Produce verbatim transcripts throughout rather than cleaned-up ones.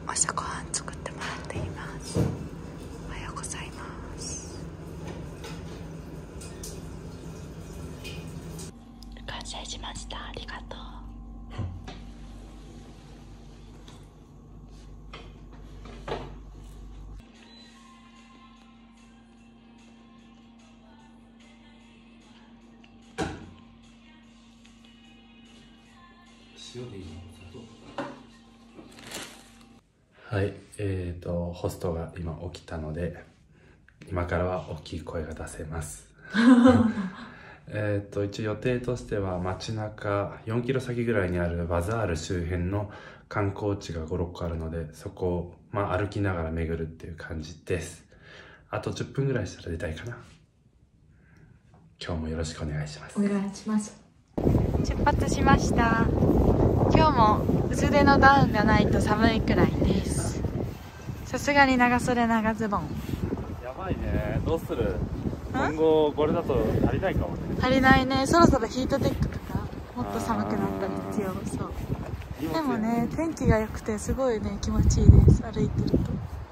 朝ごはん作ってもらっています。おはようございます。完成しました。ありがとう。 塩でいいの？はい、えーと、ホストが今起きたので、今からは大きい声が出せます。えっと、一応予定としては街中よんキロ先ぐらいにあるバザール周辺の観光地がご、ろっこあるので、そこを、まあ、歩きながら巡るっていう感じです。あとじゅっぷんぐらいしたら出たいかな。今日もよろしくお願いします。 お願いします。出発しました。今日も薄手のダウンがないと寒いくらいです。さすがに長袖長ズボン。 やばいね。どうする？今後これだと足りないかもね。 足りないね。そろそろヒートテックとかもっと寒くなったら必要そう。でもね、天気が良くてすごいね気持ちいいです。歩いてると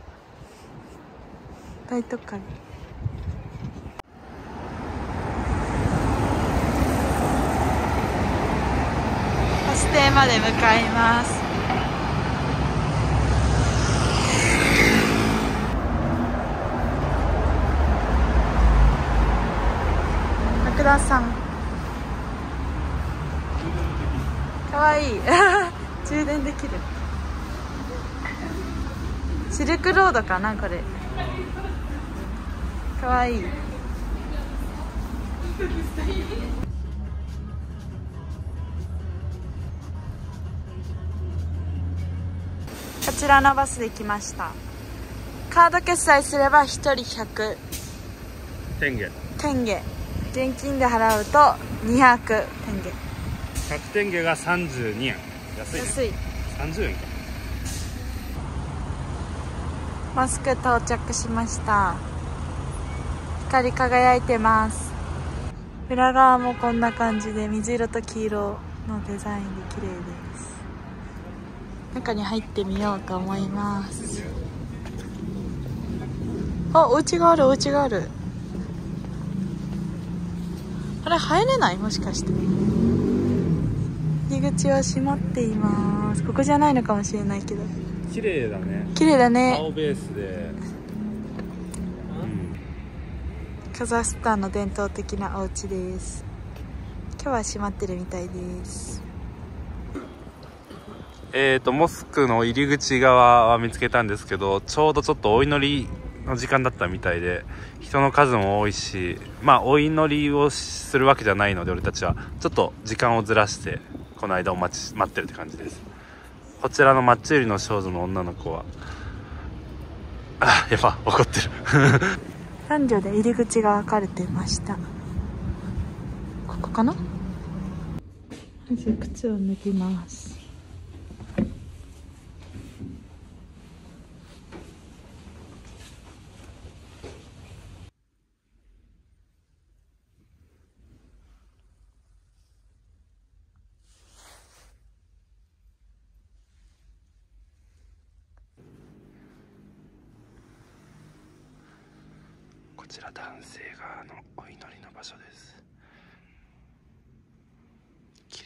大都会。バス停まで向かいます。福田さんかわいい。充電できる。シルクロードかなこれ。かわいい。こちらのバスで来ました。カード決済すればひとりひゃくテンゲ。 テンゲ。現金で払うとにひゃくテンゲ。 ひゃくテンゲがさんじゅうにえん。安い、ね、 安い。 さんじゅうえんか。 モスク到着しました。光り輝いてます。裏側もこんな感じで水色と黄色のデザインで綺麗です。中に入ってみようと思います。あ、お家がある、お家がある。あれ入れない？もしかして入り口は閉まっています。ここじゃないのかもしれないけど綺麗だね。 綺麗だね。 青ベースで、うん、 カザフスタンの伝統的なお家です。今日は閉まってるみたいです。 えーとモスクの入り口側は見つけたんですけど、ちょうどちょっとお祈りの時間だったみたいで、人の数も多いし、まあお祈りをするわけじゃないので、俺たちはちょっと時間をずらしてこの間を待ち待ってるって感じです。こちらのマッチ売りの少女の女の子はあ、やっぱ怒ってる。 男女で入り口が分かれてました。ここかな。まず靴を脱ぎます。 こちら男性側のお祈りの場所です。綺麗。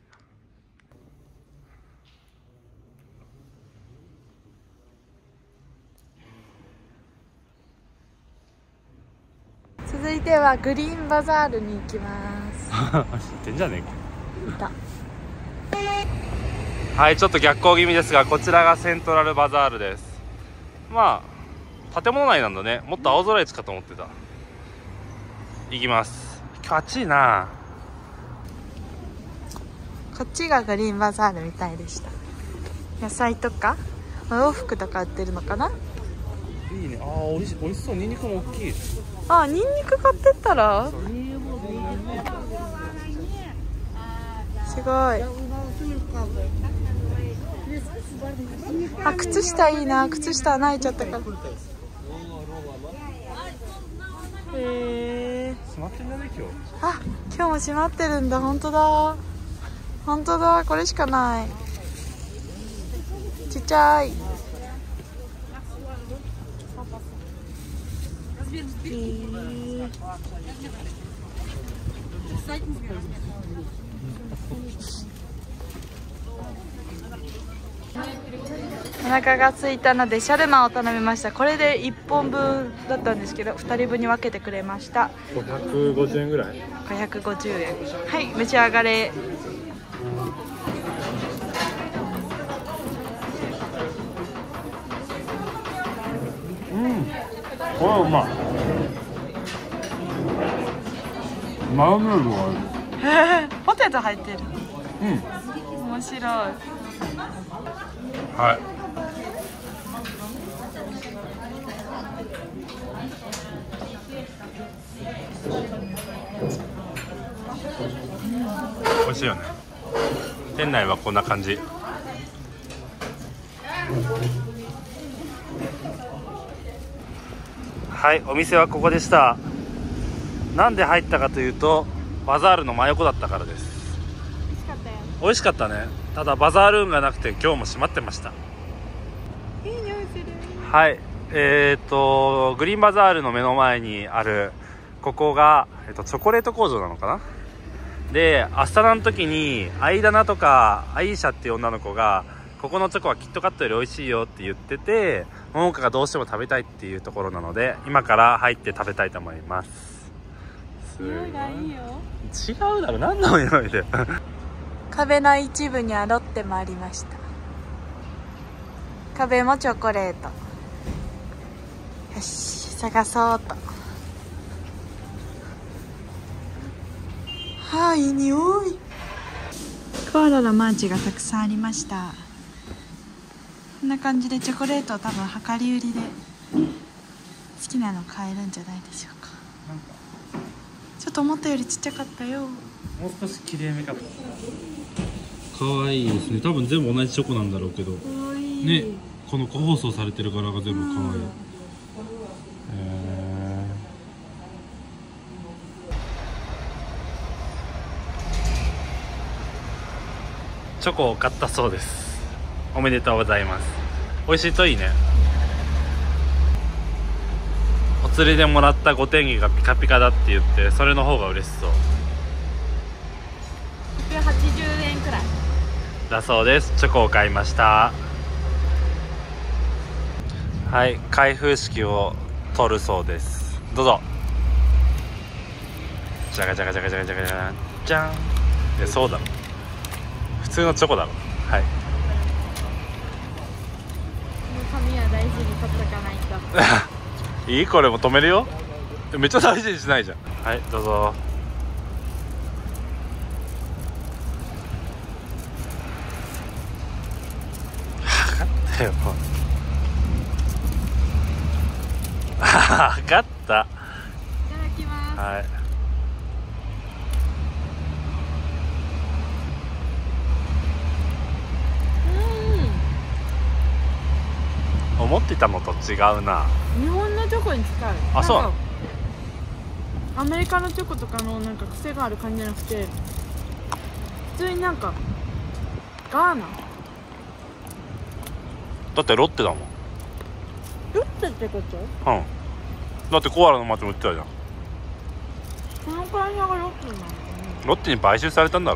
続いてはグリーンバザールに行きます。 知ってんじゃねえか。 いた。 はい、ちょっと逆行気味ですが、こちらがセントラルバザールです。まあ建物内なんだね。もっと青空市かと思ってた。行きます。今日暑いな。 こっちがグリーンバザールみたいでした。野菜とかお洋服とか売ってるのかな。 いいね。ああ、おいしおいしそう。ニンニクも大きい。 あ、ニンニク買ってったらすごい。あ、靴下いいな。靴下穴開いちゃったから。へえ。 閉まってんだね今日。 あ、今日も閉まってるんだ。本当だ。本当だ。これしかない。ちっちゃい。 お腹が空いたのでシャルマを頼みました。これでいっぽんぶんだったんですけどふたりぶんに分けてくれました。 ごひゃくごじゅうえんぐらい。 ごひゃくごじゅうえん。はい、召し上がれ。 うん、これはうまい。マヨネーズがある。 ポテト入ってる。 うん、 面白い。 はい。美味しいよね。店内はこんな感じ。はい、お店はここでした。なんで入ったかというとバザールの真横だったからです。 美味しかったよ。 美味しかったね。ただバザールーンがなくて今日も閉まってました。 いい匂いする。 はい、えー、とグリーンバザールの目の前にあるここが、えー、とチョコレート工場なのかな。でアスタナの時にアイダナとかアイーシャっていう女の子がここのチョコはキットカットより美味しいよって言ってて、桃香がどうしても食べたいっていうところなので今から入って食べたいと思います。 匂いがいいよ。 違うだろ、何の匂いで壁の一部にはロッテもありました。壁もチョコレート。よし、探そうと。はあ、いい匂い。コアラのマーチがたくさんありました。こんな感じでチョコレートを多分量り売りで好きなの買えるんじゃないでしょうか。ちょっと思ったよりちっちゃかったよ。 もう少し綺麗めかった。かわいいですね。多分全部同じチョコなんだろうけどね、この個包装されてる柄が全部かわいい。へー、チョコを買ったそうです。おめでとうございます。美味しいといいね。お釣りでもらったごてんぎがピカピカだって言って、それの方が嬉しそう。 ひゃくはちじゅうえんくらいだそうです。チョコを買いました。はい、開封式を取るそうです。どうぞ。じゃがじゃがじゃがじゃがじゃがじゃがじゃん。いや、そうだろ、普通のチョコだろ。はい、 紙は大事に取っとかないといい、これも止めるよ。めっちゃ大事にしないじゃん。はい、どうぞ。分かったよ。分かった。 いただきます。 はい。思ってたのと違うな。 日本のチョコに近い。 あ、そうなの。 アメリカのチョコとかのなんか癖がある感じじゃなくて、普通になんかガーナ。 だってロッテだもん。 ロッテってこと？ うん。だってコアラの町も売ってたじゃん。 この会社がロッテなのかな。 ロッテに買収されたんだろ。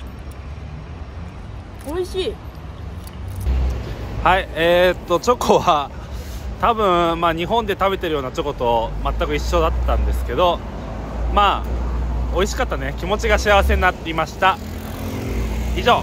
美味しい。 はい、えー、っとチョコは多分まあ日本で食べてるようなチョコと全く一緒だったんですけど、まあ美味しかったね。気持ちが幸せになっていました。以上。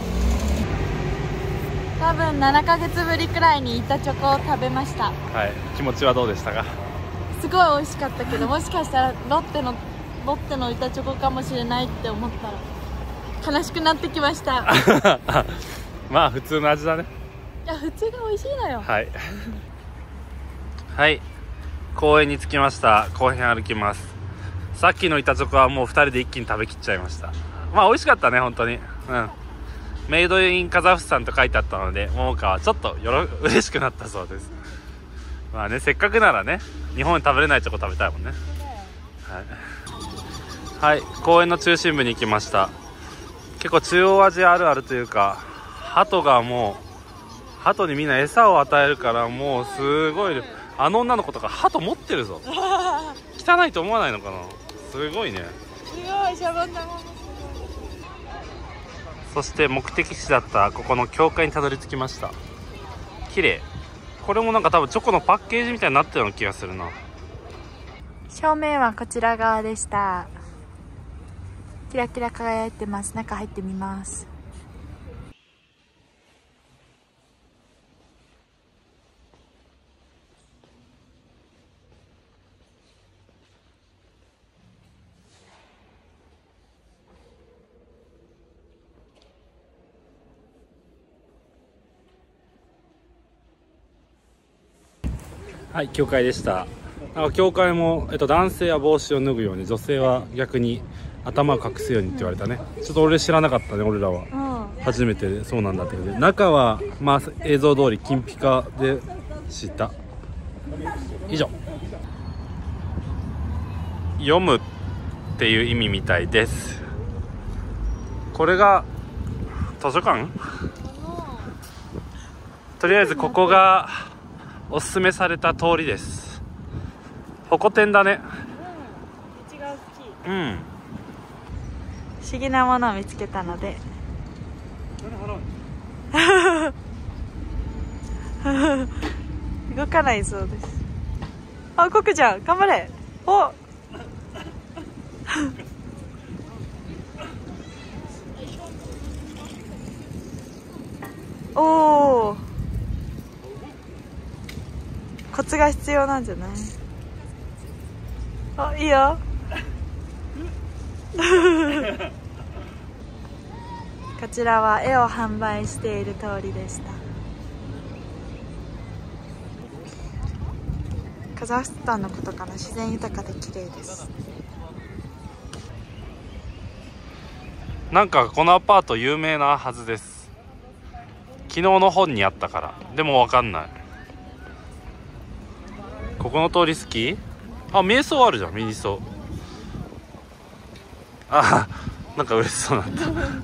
多分ななかげつぶりくらいに板チョコを食べました。 はい、気持ちはどうでしたか？ すごい美味しかったけど、もしかしたらロッテのロッテの板チョコかもしれないって思ったら悲しくなってきました。 まあ普通の味だね。 いや、普通が美味しいのよ。 はいはい、公園に着きました。公園歩きます。さっきの板チョコはもうふたりで一気に食べきっちゃいました。まあ美味しかったね、本当に。うん、メイドインカザフスタンと書いてあったので、桃香はちょっとよろ嬉しくなったそうです。まあね、せっかくならね、日本で食べれないチョコ食べたいもんね。はい、はい、公園の中心部に行きました。結構中央アジアあるあるというか、鳩がもう鳩にみんな餌を与えるから、もうすごい。あの女の子とか鳩持ってるぞ。 汚いと思わないのかな。すごいね。 すごいシャボン玉もすそして目的地だったここの教会にたどり着きました。綺麗。これもなんか多分チョコのパッケージみたいになってるような気がするな。 正面はこちら側でした。キラキラ輝いてます。中入ってみます。 はい、教会でした。なんか教会も、えっと、男性は帽子を脱ぐように、女性は逆に頭を隠すようにって言われたね。ちょっと俺知らなかったね、俺らは。 うん、 初めてそうなんだって。中は、まあ、映像通り金ピカでした。以上。読むっていう意味みたいです。これが図書館？とりあえずここがおすすめされた通りです。ホコ天だね。 うん、道が大きい。 うん。 不思議なものを見つけたので。動かないそうです。あ、動くじゃん。頑張れ。お。おお。コツが必要なんじゃない？あ、いいよ。こちらは絵を販売している通りでした。カザフスタンのことから自然豊かで綺麗です。 なんかこのアパート有名なはずです。昨日の本にあったから。でもわかんない。ここの通り好き？あ、瞑想あるじゃん、ミニソ。あ、なんか嬉しそうなんだ。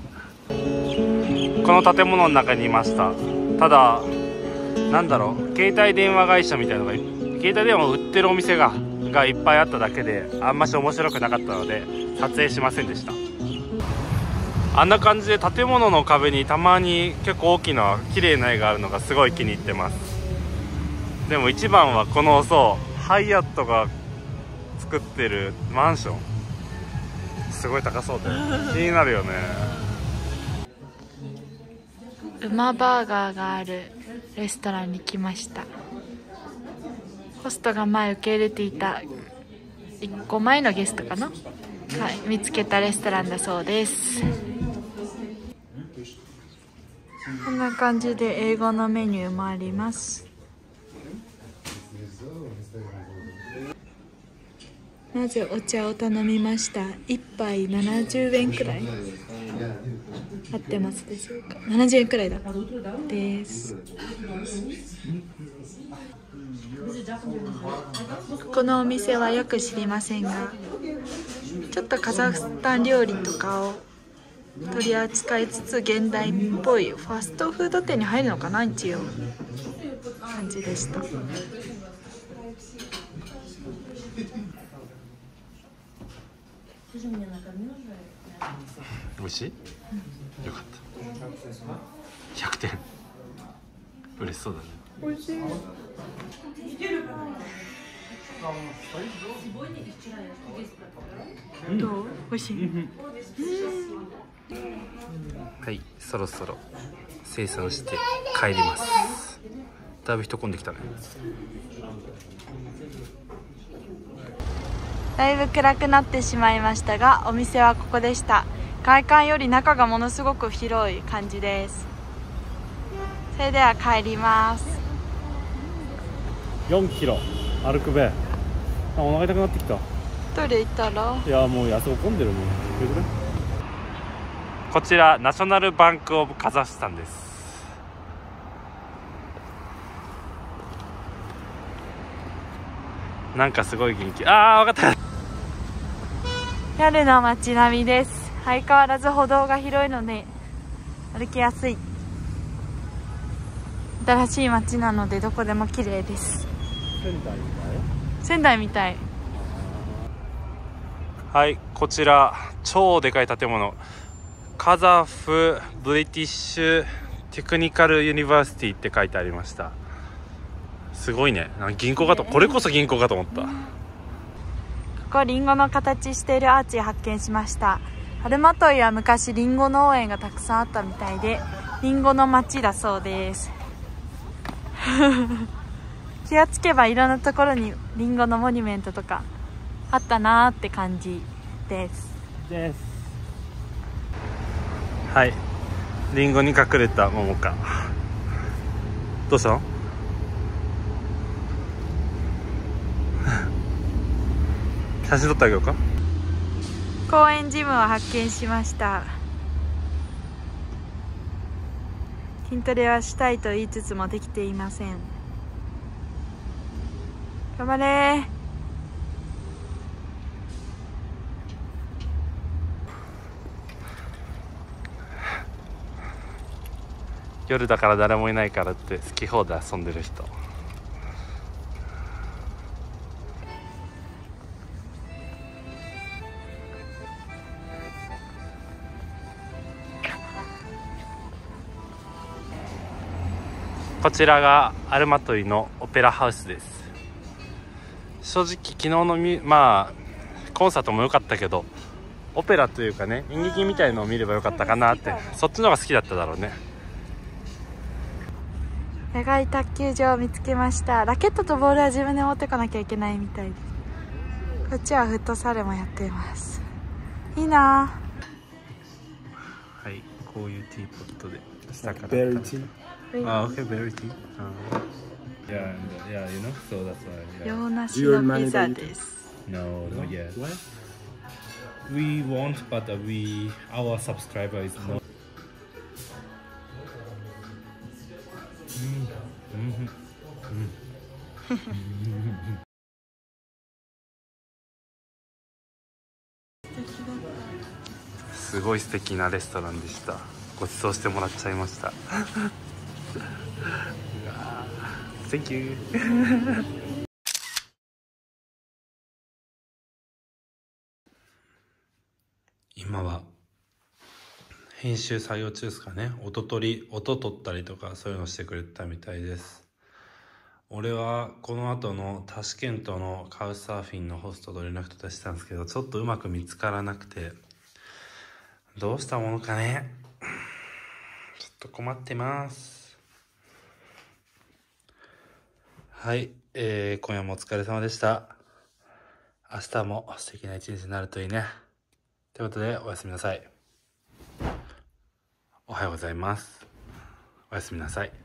この建物の中にいました。ただ、なんだろう、携帯電話会社みたいなのが、携帯電話を売ってるお店ががいっぱいあっただけで、あんまし面白くなかったので撮影しませんでした。あんな感じで建物の壁にたまに結構大きな綺麗な絵があるのがすごい気に入ってます。でも一番はこの、そうハイアットが作ってるマンション、すごい高そうで気になるよね。 馬バーガーがあるレストランに来ました。ホストが前受け入れていたいっこまえのゲストかな、はい、見つけたレストランだそうです。こんな感じで英語のメニューもあります。まずお茶を頼みました。いっぱいななじゅうえんくらい合ってますでしょうか。ななじゅうえんくらいだです。このお店はよく知りませんが、ちょっとカザフスタン料理とかを取り扱いつつ現代っぽいファストフード店に入るのかな、一応感じでした。 美味しい？うん、よかった。ひゃくてん。嬉しそうだね。 美味しい。どう？美味しい。 はい、そろそろ生産して帰ります。だいぶ人混んできたね。 だいぶ暗くなってしまいましたが、お店はここでした。外観より中がものすごく広い感じです。それでは帰ります。 よんキロ歩くべ。あ、お腹痛くなってきた。 トイレ行ったら？ いや、もうあそこ混んでるもん。こちらナショナルバンクオブカザフスタンです。なんかすごい元気。ああ、分かった。 夜の街並みです。相変わらず歩道が広いので歩きやすい。新しい街なのでどこでも綺麗です。 仙台みたい？ 仙台みたい。 はい、こちら超でかい建物、カザフ・ブリティッシュ・テクニカル・ユニバーシティって書いてありました。すごいね、なんか銀行かと、これこそ銀行かと思った。 ここリンゴの形しているアーチを発見しました。アルマトイは昔リンゴ農園がたくさんあったみたいで、リンゴの町だそうです気がつけばいろんなところにリンゴのモニュメントとかあったなーって感じですです。はい、リンゴに隠れた桃香、どうしたの？写真撮ってあげようか。 公園ジムを発見しました。筋トレはしたいと言いつつもできていません。頑張れー。 夜だから誰もいないからって好き放題遊んでる人。こちらがアルマトイのオペラハウスです。正直昨日のみまあコンサートも良かったけど、オペラというかね、演劇みたいのを見ればよかったかなって、そっちの方が好きだっただろうね。 野外卓球場を見つけました。ラケットとボールは自分で持ってこなきゃいけないみたいです。こっちはフットサルもやっています。いいなぁ。はい、こういうティーポットで下からベリーティー。 あ、OK、ベリーティー。Yeah, and, yeah, you know, so that's why. 洋梨のピザです。 No, not yet. What? We want, but we, our subscriber is not. すごい素敵なレストランでした。ご馳走してもらっちゃいました。Thank you 今は編集作業中ですかね。音取り、音取ったりとかそういうのしてくれたみたいです。俺はこの後のタシケントのカウチサーフィンのホストと連絡取ったりしたんですけど、ちょっとうまく見つからなくて、どうしたものかね。ちょっと困ってます。はい、えー、今夜もお疲れ様でした。明日も素敵な一日になるといいね。ということでおやすみなさい。おはようございます。おやすみなさい。